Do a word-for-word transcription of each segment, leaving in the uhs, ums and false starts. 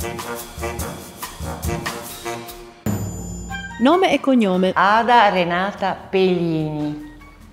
Nome e cognome. Ada Renata Pelini.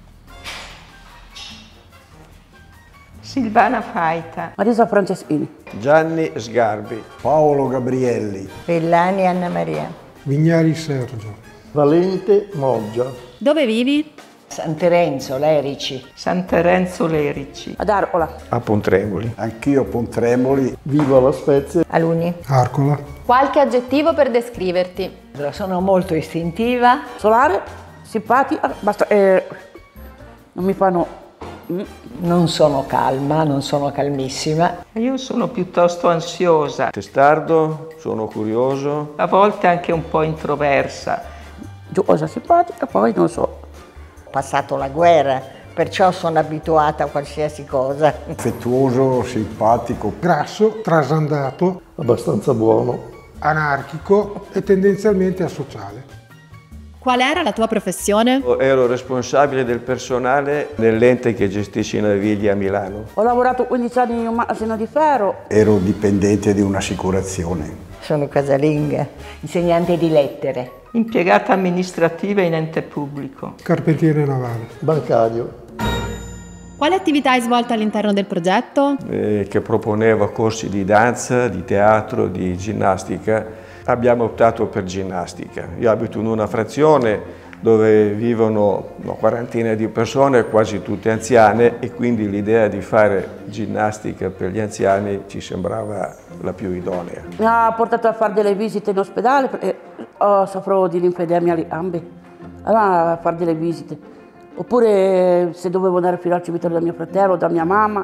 Silvana Faita. Marisa Franceschini. Gianni Sgarbi. Paolo Gabrielli. Bellani Anna Maria. Vignali Sergio. Valente Moggia. Dove vivi? San Terenzo Lerici. San Terenzo Lerici. Ad Arcola. A Pontremoli. Anch'io a Pontremoli. Vivo alla Spezia. Alunni. Arcola. Qualche aggettivo per descriverti? Sono molto istintiva. Solare, simpatica, basta, eh, non mi fanno... Mm. Non sono calma, non sono calmissima. Io sono piuttosto ansiosa. Testardo, sono curioso. A volte anche un po' introversa. Giocosa, simpatica, poi non so. Ho passato la guerra, perciò sono abituata a qualsiasi cosa. Affettuoso, simpatico. Grasso, trasandato. Abbastanza buono. Anarchico e tendenzialmente asociale. Qual era la tua professione? Ero responsabile del personale nell'ente che gestisce i navigli a Milano. Ho lavorato quindici anni in un magazzino di ferro. Ero dipendente di un'assicurazione. Sono casalinga, insegnante di lettere. Impiegata amministrativa in ente pubblico. Carpentiere navale. Bancario. Quale attività hai svolto all'interno del progetto? Eh, che proponeva corsi di danza, di teatro, di ginnastica. Abbiamo optato per ginnastica. Io abito in una frazione dove vivono una quarantina di persone, quasi tutte anziane, e quindi l'idea di fare ginnastica per gli anziani ci sembrava la più idonea. Mi ha portato a fare delle visite in ospedale perché oh, soffro di linfedemia alle gambe. Allora a fare delle visite. Oppure se dovevo andare fino al cimitero da mio fratello, da mia mamma,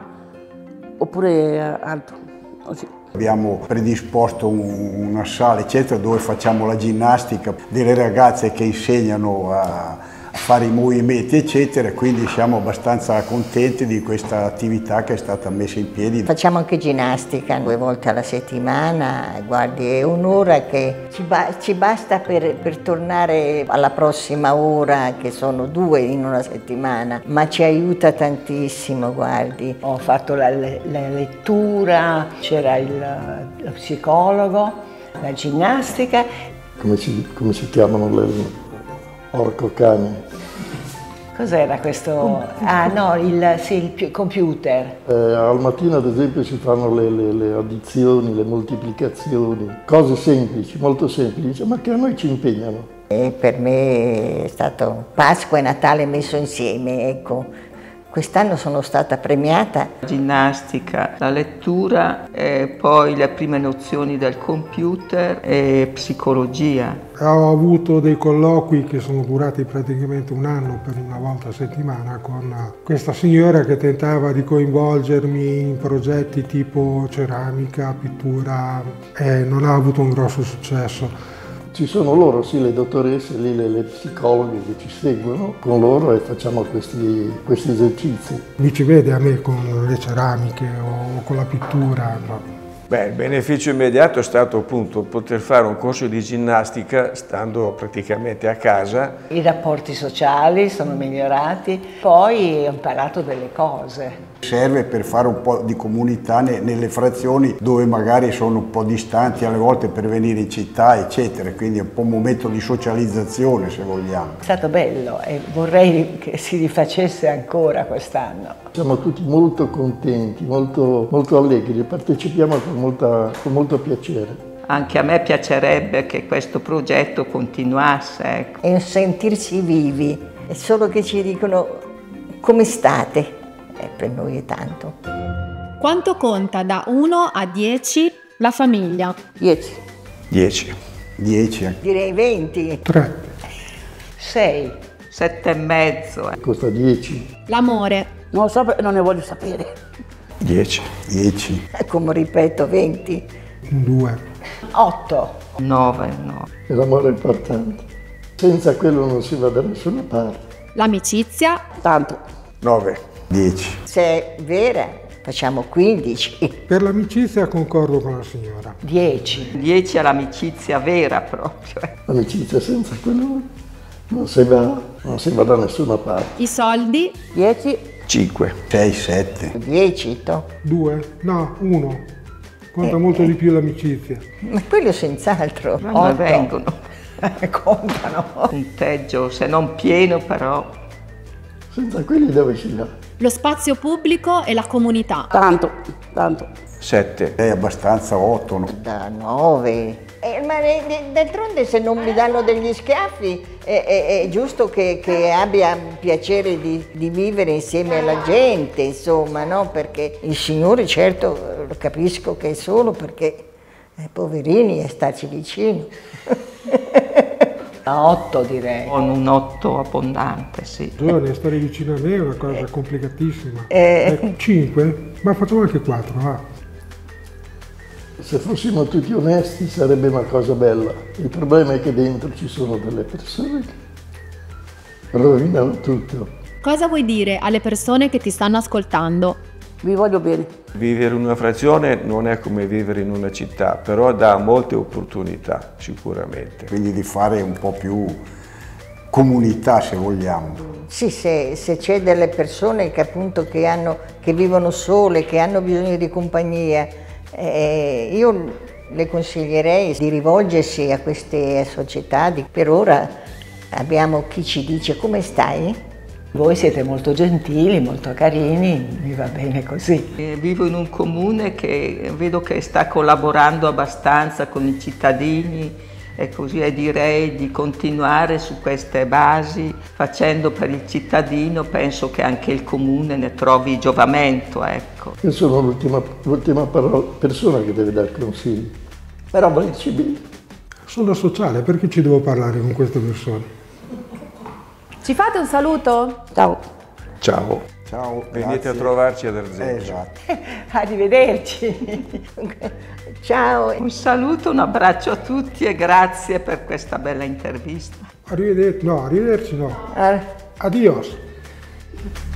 oppure altro. Così. Abbiamo predisposto un, una sala, eccetera, dove facciamo la ginnastica, delle ragazze che insegnano a, a fare i movimenti, eccetera, quindi siamo abbastanza contenti di questa attività che è stata messa in piedi. Facciamo anche ginnastica due volte alla settimana, guardi, è un'ora che ci, ba ci basta per, per tornare alla prossima ora, che sono due in una settimana, ma ci aiuta tantissimo, guardi. Ho fatto la, la lettura, c'era il lo psicologo, la ginnastica. Come si, come si chiamano le orco cani? Cos'era questo? Ah no, il, sì, il computer. Eh, al mattino ad esempio si fanno le, le, le addizioni, le moltiplicazioni, cose semplici, molto semplici, ma che a noi ci impegnano. E per me è stato Pasqua e Natale messo insieme, ecco. Quest'anno sono stata premiata. Ginnastica, la lettura, e poi le prime nozioni del computer e psicologia. Ho avuto dei colloqui che sono durati praticamente un anno per una volta a settimana con questa signora che tentava di coinvolgermi in progetti tipo ceramica, pittura e non ha avuto un grosso successo. Ci sono loro, sì, le dottoresse, lì, le, le psicologhe che ci seguono con loro e facciamo questi, questi esercizi. Mi ci vede a me con le ceramiche o con la pittura. No. Beh, il beneficio immediato è stato appunto poter fare un corso di ginnastica stando praticamente a casa. I rapporti sociali sono migliorati, poi ho imparato delle cose. Serve per fare un po' di comunità nelle frazioni dove magari sono un po' distanti alle volte per venire in città, eccetera, quindi è un po' un momento di socializzazione, se vogliamo. È stato bello e vorrei che si rifacesse ancora quest'anno. Siamo tutti molto contenti, molto, molto allegri, partecipiamo con, molta, con molto piacere. Anche a me piacerebbe che questo progetto continuasse. Ecco. E sentirsi vivi, è solo che ci dicono come state. E per noi è tanto. Quanto conta da uno a dieci la famiglia? dieci. dieci. dieci. Direi venti. tre. sei. sette e mezzo. Eh. Costa dieci. L'amore? Non lo so perché non ne voglio sapere. dieci. dieci. Come ripeto, venti. due. otto. nove, nove. E l'amore è importante. Senza quello non si va da nessuna parte. L'amicizia? Tanto. nove. dieci. Se è vera, facciamo quindici. Per l'amicizia concordo con la signora. dieci. dieci all'amicizia vera proprio. Eh. L'amicizia senza quello non si va, non si va da nessuna parte. I soldi? dieci. cinque. sei, sette. dieci, to. due. No, uno. Conta Eh, molto eh. di più l'amicizia. Ma quello senz'altro. Vanno e Otto. vengono. Contano. Punteggio, se non pieno però. Senza quelli dove si va? Lo spazio pubblico e la comunità. Tanto, tanto. Sette. È abbastanza otto, no? Da nove. Eh, ma eh, d'altronde se non mi danno degli schiaffi è, è- è giusto che, che abbia piacere di, di vivere insieme alla gente, insomma, no? Perché il Signore certo lo capisco che è solo perché eh, poverini è starci vicino. A otto direi. Con un otto abbondante, sì. Giovane, stare vicino a me è una cosa complicatissima. Eh. Eh, cinque? Ma facciamo anche quattro, va. Se fossimo tutti onesti sarebbe una cosa bella. Il problema è che dentro ci sono delle persone che rovinano tutto. Cosa vuoi dire alle persone che ti stanno ascoltando? Vi voglio bene. Vivere in una frazione non è come vivere in una città, però dà molte opportunità, sicuramente. Quindi di fare un po' più comunità, se vogliamo. Sì, se, se c'è delle persone che appunto che, hanno, che vivono sole, che hanno bisogno di compagnia, eh, io le consiglierei di rivolgersi a queste società. Di, per ora abbiamo chi ci dice come stai? Voi siete molto gentili, molto carini, mi va bene così. Eh, Vivo in un comune che vedo che sta collaborando abbastanza con i cittadini e così e direi di continuare su queste basi, facendo per il cittadino, penso che anche il comune ne trovi giovamento, ecco. Io sono l'ultima, l'ultima parola- persona che deve dare consigli, però volerci bene. Sono sociale, perché ci devo parlare con queste persone? Ci fate un saluto? Ciao. Ciao. Ciao, Venite grazie. a trovarci ad Arzeggio. Esatto. Arrivederci. Ciao. Un saluto, un abbraccio a tutti e grazie per questa bella intervista. Arrivederci, no, arrivederci no. Ah. Adios.